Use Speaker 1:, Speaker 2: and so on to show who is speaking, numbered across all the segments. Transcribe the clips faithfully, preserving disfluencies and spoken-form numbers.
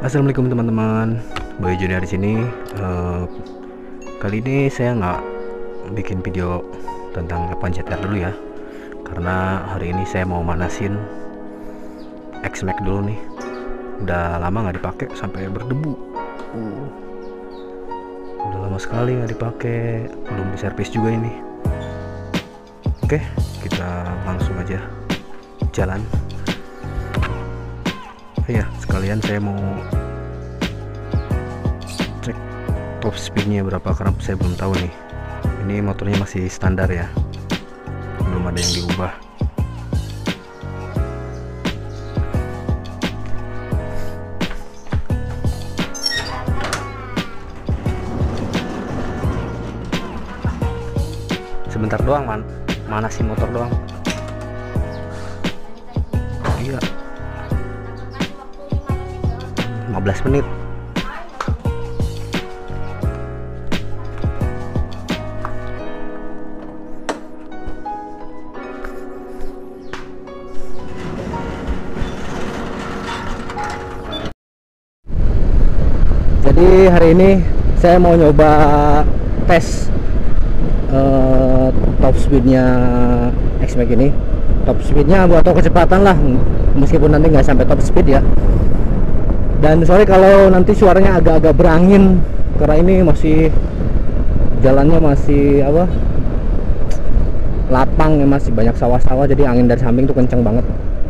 Speaker 1: Assalamualaikum teman-teman, Boy Junior di sini. Uh, kali ini saya nggak bikin video tentang F satu Z R dulu ya, karena hari ini saya mau manasin X-Max dulu nih. Udah lama nggak dipakai sampai berdebu. Uh, udah lama sekali nggak dipakai, belum diservis juga ini. Oke, kita langsung aja jalan. Ya, sekalian saya mau cek top speednya berapa, karena saya belum tahu nih. Ini motornya masih standar ya, belum ada yang diubah. Sebentar doang man, manasin motor doang. Iya, lima belas menit. Jadi hari ini saya mau nyoba tes uh, top speednya X-Max ini. Top speednya buat atau kecepatan lah, meskipun nanti nggak sampai top speed ya. Dan sorry kalau nanti suaranya agak-agak berangin, karena ini masih jalannya masih apa, lapang ya, masih banyak sawah-sawah, jadi angin dari samping tuh kenceng banget.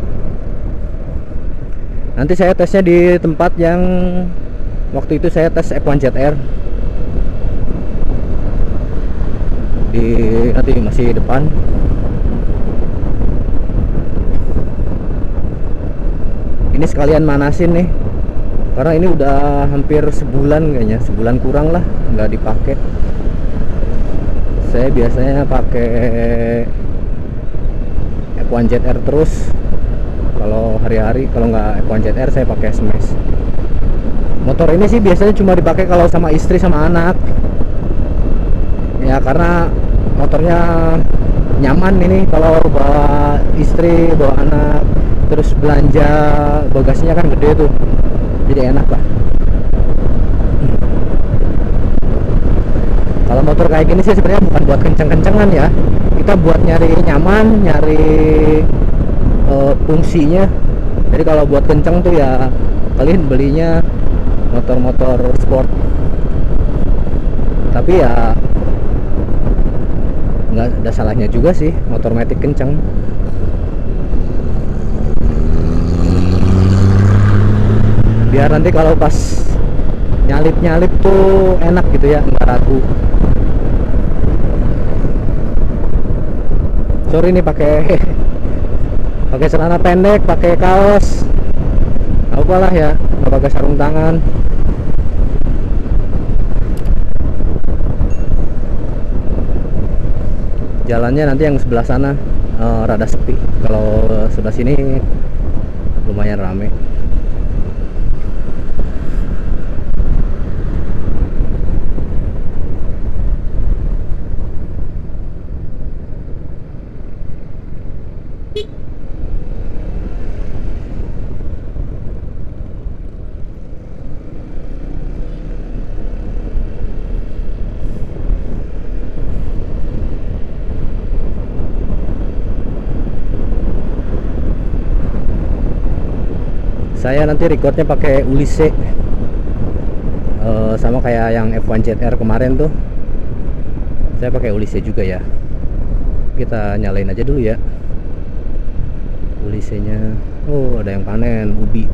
Speaker 1: Nanti saya tesnya di tempat yang waktu itu saya tes F satu Z R, di nanti masih depan. Ini sekalian manasin nih, karena ini udah hampir sebulan kayaknya, sebulan kurang lah nggak dipakai. Saya biasanya pakai F satu Z R terus kalau hari-hari, kalau nggak F satu Z R saya pakai Smash. Motor ini sih biasanya cuma dipakai kalau sama istri sama anak ya, karena motornya nyaman ini kalau bawa istri, bawa anak, terus belanja, bagasinya kan gede tuh, jadi enak lah. Kalau motor kayak gini sih sebenarnya bukan buat kenceng-kencengan ya, kita buat nyari nyaman, nyari uh, fungsinya. Jadi kalau buat kenceng tuh ya kalian belinya motor-motor sport, tapi ya nggak ada salahnya juga sih motor matic kenceng. Biar nanti kalau pas nyalip-nyalip tuh enak gitu ya, nggak ragu. Sorry nih pakai pakai celana pendek, pakai kaos, apalah ya, nggak pakai sarung tangan. Jalannya nanti yang sebelah sana uh, rada sepi, kalau sebelah sini lumayan rame. Saya nanti recordnya pakai Ulysses, uh, sama kayak yang F satu Z R kemarin tuh. Saya pakai Ulysses juga ya. Kita nyalain aja dulu ya Ulyssesnya. Oh, ada yang panen ubi.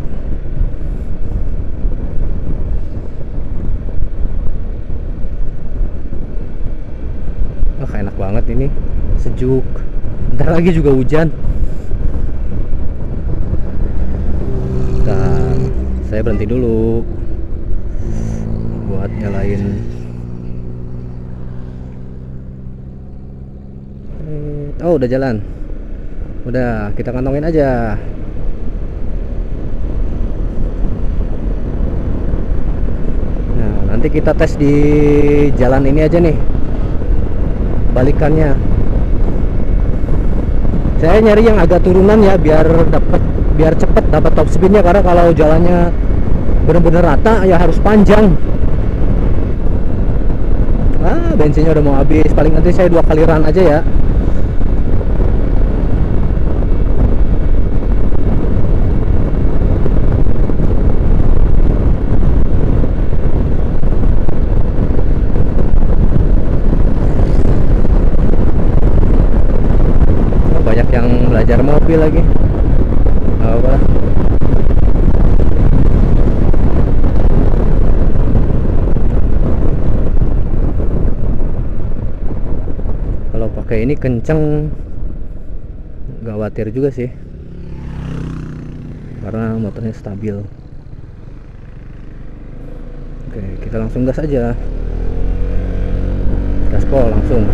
Speaker 1: Ah, enak banget ini, sejuk. Bentar lagi juga hujan. Saya berhenti dulu buat nyalain. Oh, udah jalan. Udah, kita kantongin aja. Nah, nanti kita tes di jalan ini aja nih, balikannya. Saya nyari yang agak turunan ya, biar dapat biar cepet dapat top speednya, karena kalau jalannya bener-bener rata ya harus panjang. Ah, bensinnya udah mau habis. Paling nanti saya dua kali run aja ya. Oh, banyak yang belajar mobil lagi. Gak apa. Kalau pakai ini kenceng, gak khawatir juga sih, karena motornya stabil. Oke, kita langsung gas aja, gaspol langsung.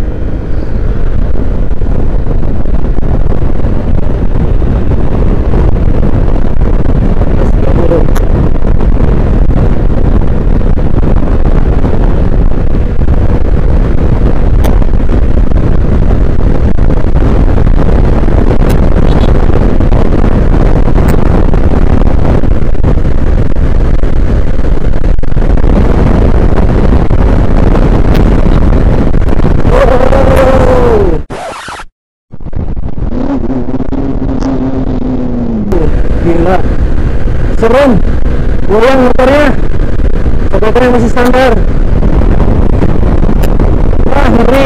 Speaker 1: Gila, serem, goyang motornya, motornya masih standar. Wah, ngeri.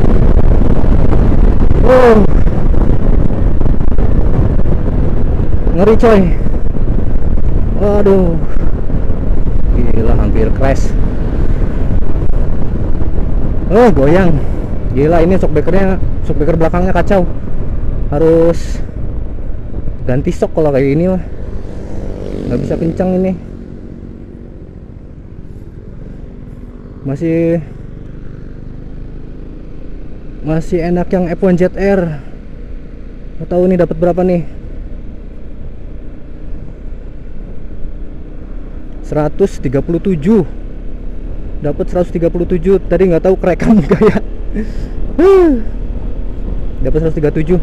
Speaker 1: Oh, ngeri coy. Waduh, gila, hampir crash. Oh, goyang. Gila, ini shockbreakernya, shockbreaker belakangnya kacau. Harus ganti shock kalau kayak gini mah, nggak bisa kencang ini. Masih masih enak yang F satu Z R. Nggak tahu nih dapat berapa nih. seratus tiga puluh tujuh. Dapat seratus tiga puluh tujuh. Tadi nggak tahu kerekam enggak ya. Dapat seratus tiga puluh tujuh.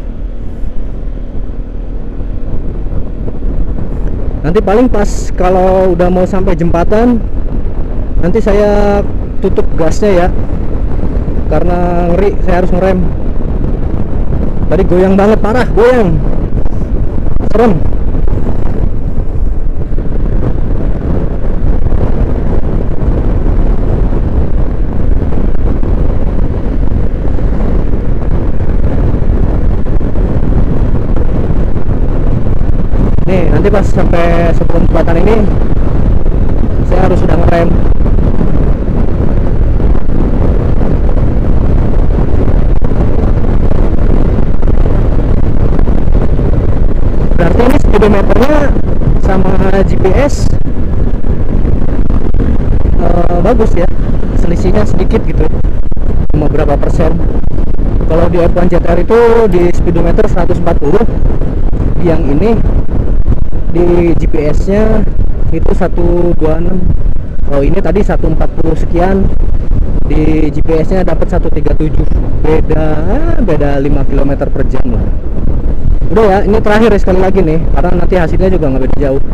Speaker 1: Nanti paling pas kalau udah mau sampai jembatan, nanti saya tutup gasnya ya, karena ngeri, saya harus ngerem. Tadi goyang banget, parah, goyang, serem. Nih, nanti pas sampai sebelum jembatan ini saya harus sudah ngerem. Berarti ini speedometernya sama G P S uh, bagus ya, selisihnya sedikit gitu, cuma berapa persen. Kalau di F satu Z R itu di speedometer seratus empat puluh, yang ini di G P S-nya itu seratus dua puluh enam. Oh, ini tadi seratus empat puluh sekian, di G P S-nya dapat seratus tiga puluh tujuh. Beda beda lima kilometer per jam lah. Udah ya, ini terakhir ya, sekali lagi nih, karena nanti hasilnya juga nggak beda jauh.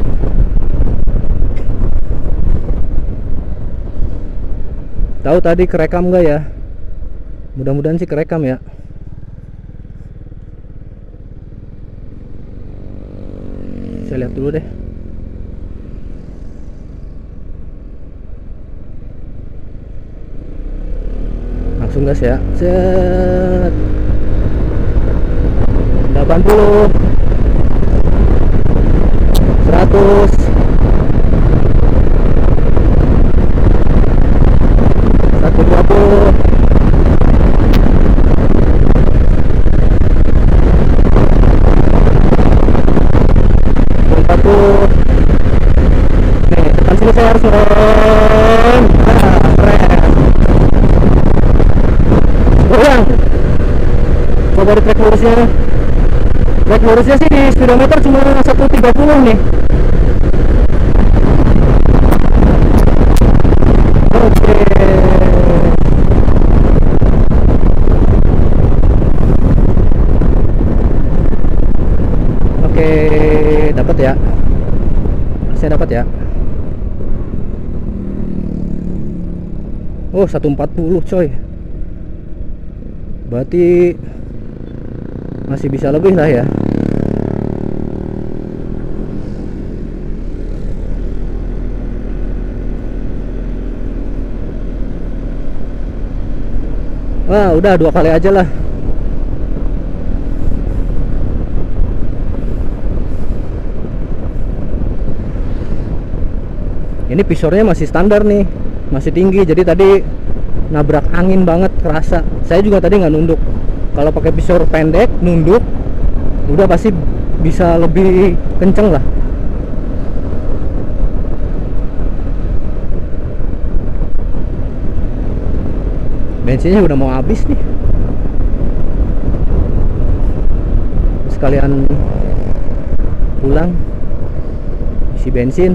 Speaker 1: Tahu tadi kerekam nggak ya? Mudah-mudahan sih kerekam ya. Saya lihat dulu deh. Langsung gas ya. Set. delapan puluh, seratus, seratus dua puluh, empat puluh. Nih, depan sini saya harus ngerem. Nah, keren. Goyang. Coba di track lurusnya. Track lurusnya sih di speedometer cuma seratus tiga puluh nih. Oke. Oke, dapat ya. Saya dapat ya. Oh, seratus empat puluh coy. Berarti masih bisa lebih lah ya. Wah, udah dua kali aja lah. Ini pisornya masih standar nih, masih tinggi. Jadi tadi nabrak angin banget, kerasa. Saya juga tadi nggak nunduk. Kalau pakai pisor pendek nunduk, udah pasti bisa lebih kenceng lah. Bensinnya udah mau habis nih. Sekalian pulang isi bensin.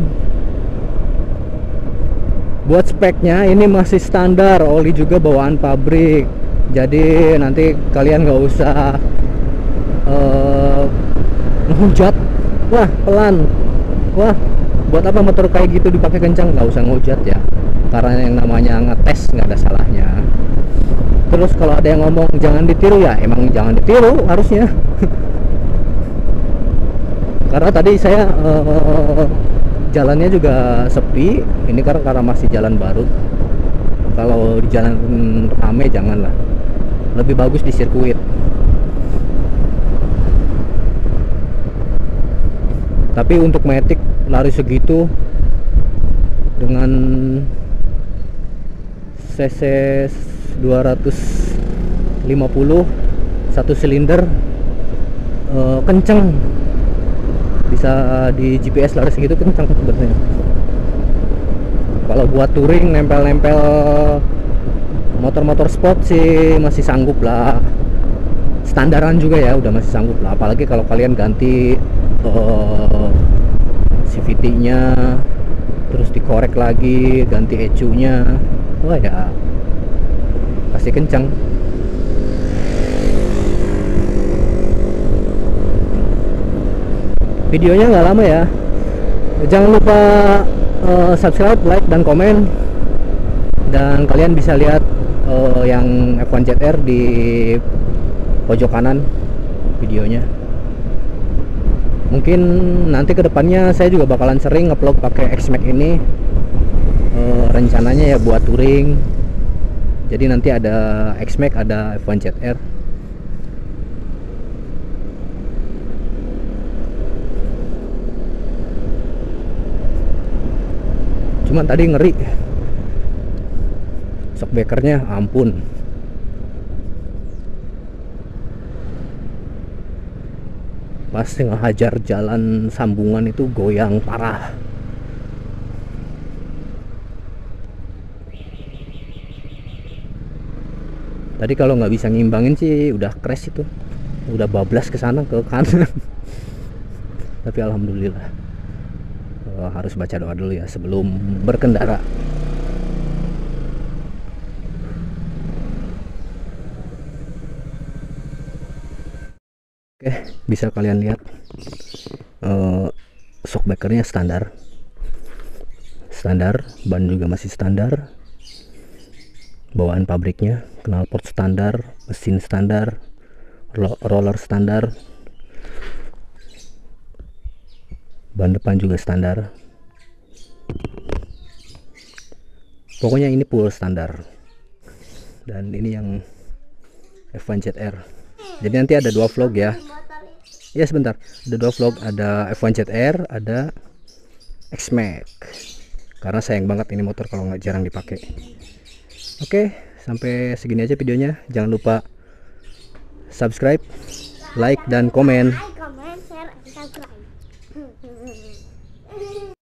Speaker 1: Buat speknya ini masih standar, oli juga bawaan pabrik. Jadi nanti kalian nggak usah uh, ngehujat. Wah, pelan. Wah, buat apa motor kayak gitu dipakai kencang? Nggak usah ngehujat ya. Karena yang namanya ngetes nggak ada salahnya. Terus kalau ada yang ngomong jangan ditiru, ya emang jangan ditiru harusnya. Karena tadi saya uh, jalannya juga sepi. Ini karena karena masih jalan baru. Kalau di jalan rame janganlah. Lebih bagus di sirkuit. Tapi untuk Matic lari segitu dengan cc dua ratus lima puluh satu silinder, uh, kenceng. Bisa di G P S lari segitu kencang sebenarnya. Kalau buat touring nempel-nempel motor-motor sport sih masih sanggup lah. Standaran juga ya udah masih sanggup lah. Apalagi kalau kalian ganti uh, C V T-nya, terus dikorek lagi, ganti E C U-nya, wah ya pasti kencang. Videonya nggak lama ya. Jangan lupa uh, subscribe, like, dan komen. Dan kalian bisa lihat uh, yang F satu Z R di pojok kanan videonya. Mungkin nanti kedepannya saya juga bakalan sering ngupload pakai X-Max ini. Uh, rencananya ya buat touring. Jadi nanti ada X-Max, ada F satu Z R. Cuman tadi ngeri, shockbreakernya ampun. Pas ngehajar jalan sambungan itu goyang parah. Tadi kalau nggak bisa ngimbangin sih udah crash itu, udah bablas ke sana ke kanan. Tapi alhamdulillah, uh, harus baca doa dulu ya sebelum berkendara. Oke, bisa kalian lihat uh, shockbreakernya standar, standar, ban juga masih standar, bawaan pabriknya, knalpot standar, mesin standar, roller standar, ban depan juga standar. Pokoknya ini full standar. Dan ini yang F satu Z R. Jadi nanti ada dua vlog ya. Ya sebentar, ada dua vlog, ada F satu Z R, ada X-Max. Karena sayang banget ini motor kalau nggak jarang dipakai. Oke, sampai segini aja videonya. Jangan lupa subscribe, like, dan komen.
Speaker 2: Like, comment, share, and subscribe.